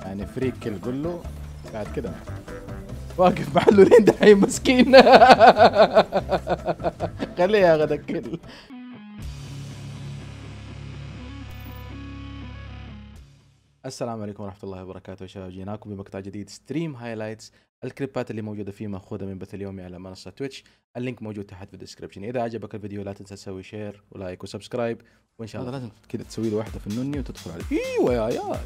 يعني فريك كل قول له بعد كده واقف محله لين دحين مسكين. خليه يا غدا كل. السلام عليكم ورحمة الله وبركاته يا شباب، جيناكم بمقطع جديد ستريم هايلايتس. الكليبات اللي موجودة فيه مأخوذة من بث اليومي على منصة تويتش، اللينك موجود تحت في الديسكربشن. إذا عجبك الفيديو لا تنسى تسوي شير ولايك وسبسكرايب، وإن شاء الله لازم كذا تسوي له واحدة في النوني وتدخل عليه. ايوه يا عيال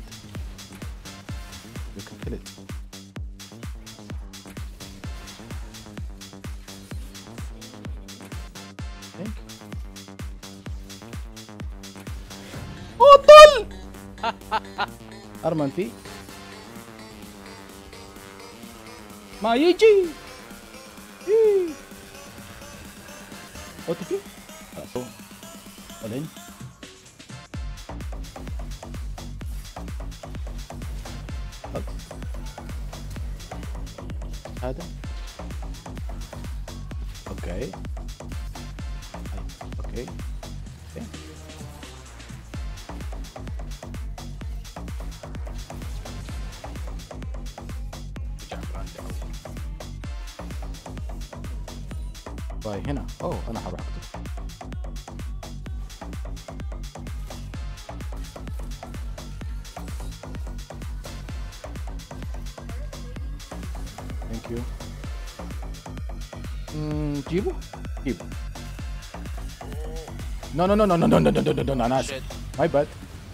بطل أرمنتي ما يجي اوتوكي بعدين هذا اوكي اوكي باي هنا. اوه انا حروح اكتب. ثانك يو. جيبه جيبه. نو نو نو نو نو نو نو نو نو انا اسف. ماي باد.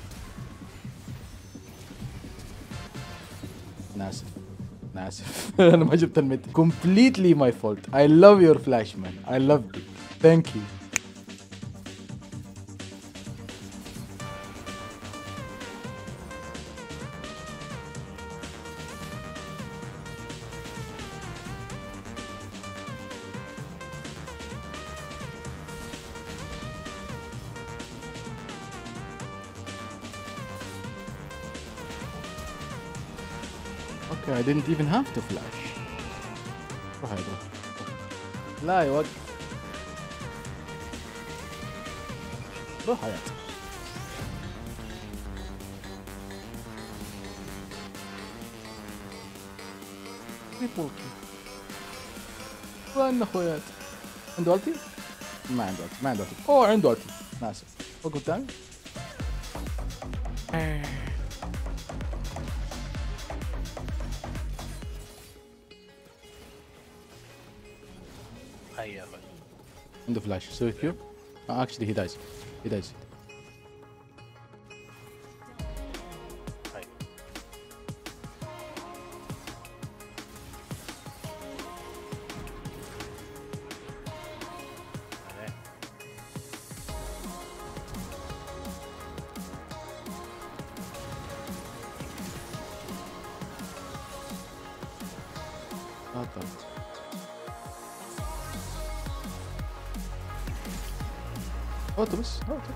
انا اسف انا اسف. انا ما جبت الميت. completely my fault. I love your flash man. I loved it. Thank you. Okay, I didn't even have to flash. روح يا روح. لا يوقف. روح يا تريبل كيل. وين اخويات؟ عنده التي؟ ما عنده التي، ما عنده التي. اوه عنده التي. ناسف. وقف تاني. هيا عنده فلاش. سوي كيو. اكشلي هي دايز. هي دايز. اوتو بس اوتو.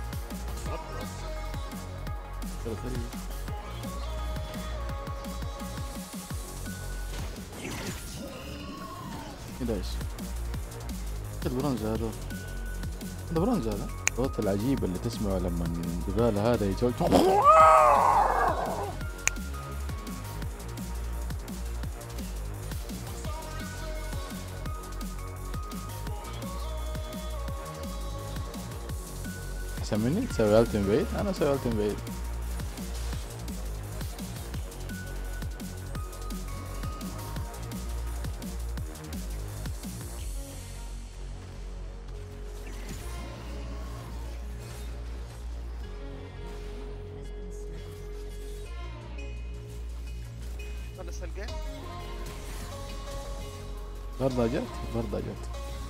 كده ايش؟ البرونز هذا. هذا برونز هذا. الصوت العجيب اللي تسمعه لما الجبال هذا يجول. احسن مني تسوي الت من بعيد. انا اسوي الت من بعيد. خلص الجيم. برضه جت برضه جت.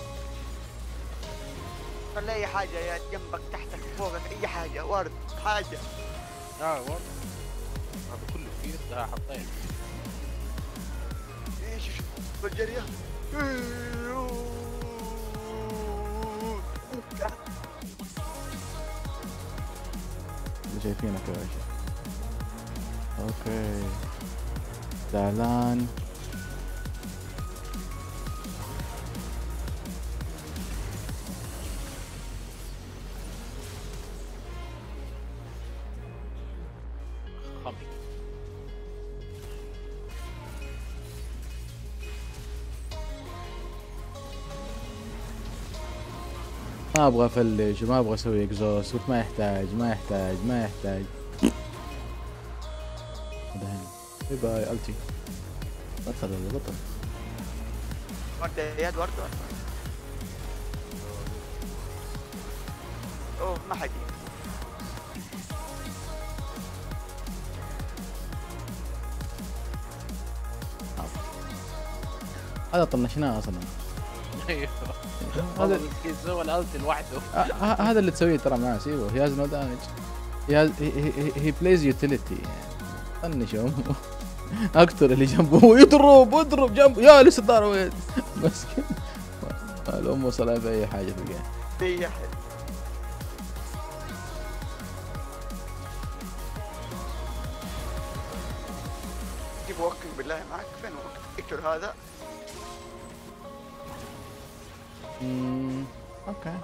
خلي اي حاجه يا جنبك تحتك فوقك اي حاجه ورد حاجه. ورد هذا كله كثير. ده حطيت ايش بالجريه. اللي شايفينك يا باشا. اوكي زعلان. خمي ما ابغى افلج وما ابغى اسوي اكزوست، قلت ما يحتاج ما يحتاج ما يحتاج. باي باي التي. بطل والله بطل. ورد يا ورد ورد. اوه ما حد. هذا طنشناه اصلا. ايوه هذا سوى الالت لوحده. هذا اللي تسويه ترى معاه سيبه. هي هاز نو دامج. هي بلايز يوتيليتي يعني. طنش امه. اقتل اللي جنبه. يضرب جنبه. يا لسه ضارب وين. مسكين ما الام وصلها باي حاجه في الجيم. دي حد. جيب وكل بالله معك. فين وكل؟ اكتر هذا. اوكي.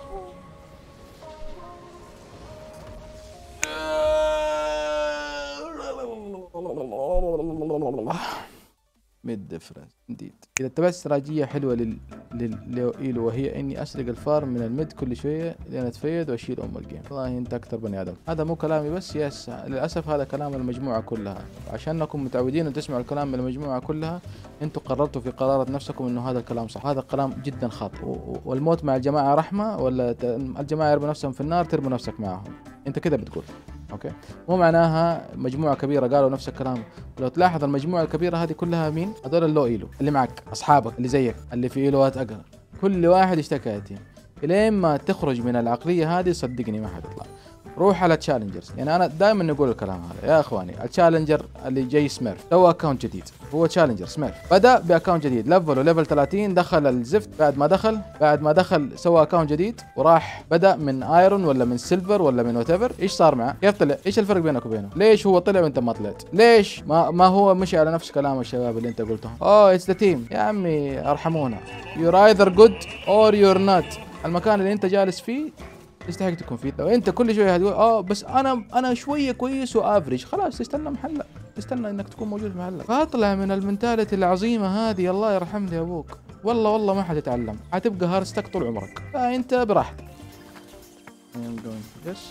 ميد ديفرنس انديد. اذا اتبعت استراتيجيه حلوه لإيلو وهي اني اسرق الفارم من الميد كل شويه لين اتفيد واشيل الجيم. والله انت اكثر بني ادم. هذا مو كلامي بس، يس للاسف هذا كلام المجموعه كلها. عشانكم متعودين ان تسمعوا الكلام من المجموعه كلها، انتم قررتوا في قرارة نفسكم انه هذا الكلام صح. هذا كلام جدا خاطئ. والموت مع الجماعه رحمه، ولا الجماعه يرموا نفسهم في النار ترموا نفسك معهم. انت كذا بتقول اوكي. مو معناها مجموعه كبيره قالوا نفس الكلام. لو تلاحظ المجموعه الكبيره هذه كلها مين؟ هذول اللو ايلو اللي معك، اصحابك اللي زيك اللي في ايلوات اقل. كل واحد اشتكى يتيم. الين ما تخرج من العقليه هذه صدقني ما حتطلع. روح على تشالنجرز. يعني انا دائما نقول الكلام هذا يا اخواني. التشالنجر اللي جاي سميرف سوى اكونت جديد، هو تشالنجر سميرف، بدا باكونت جديد ليفل 30، دخل الزفت. بعد ما دخل سوى اكونت جديد وراح بدا من ايرون ولا من سيلفر ولا من وات ايفر. ايش صار معه؟ كيف طلع؟ ايش الفرق بينك وبينه؟ ليش هو طلع وانت ما طلعت؟ ليش ما هو مشي على نفس كلام الشباب اللي انت قلتهم؟ اتس ذا تيم يا عمي ارحمونا. you're either good or you're not. المكان اللي انت جالس فيه تستحق تكون فيه. لو انت كل شويه هتقول بس انا شويه كويس وافريج، خلاص تستنى محلك، تستنى انك تكون موجود في محلك. فاطلع من المنتاليتي العظيمه هذه. الله يرحمني ابوك. والله ما حتتعلم، حتبقى هارستك طول عمرك. فانت براحتك. I'm going for this.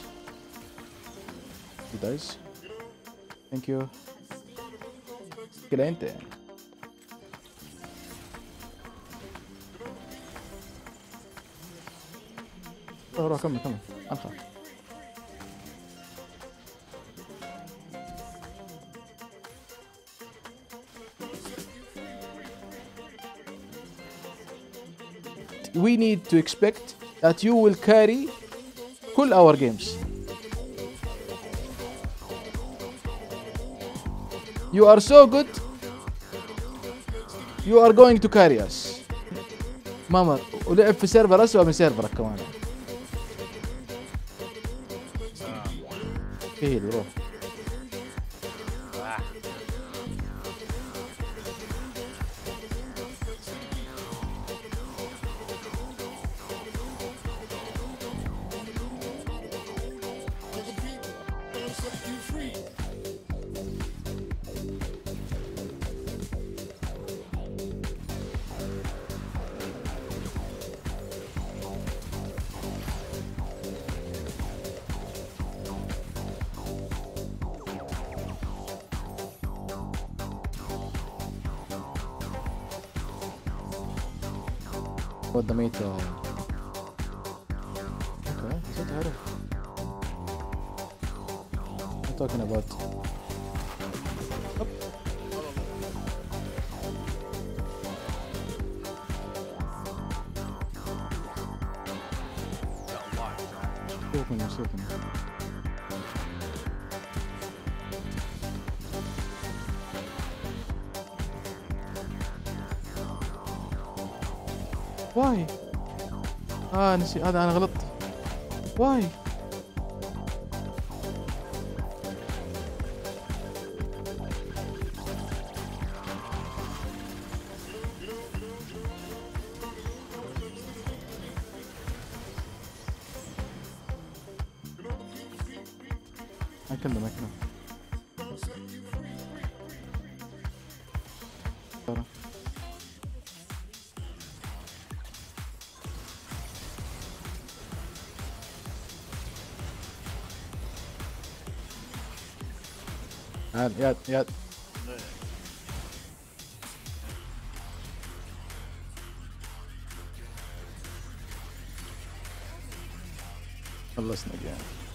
He dies. Thank you. كده انت يعني. روح كمل انخر. We need to expect that you will carry كل our games. You are so good. You are going to carry us. ماما ولعب في سيرفر اسوأ من سيرفرك كمان. ايه اللي روح. What the mate? Okay, is it her? What are you talking about? شوف منه. واي نسي هذا انا غلطت. واي ما كلمه ياد خلصنا جيم.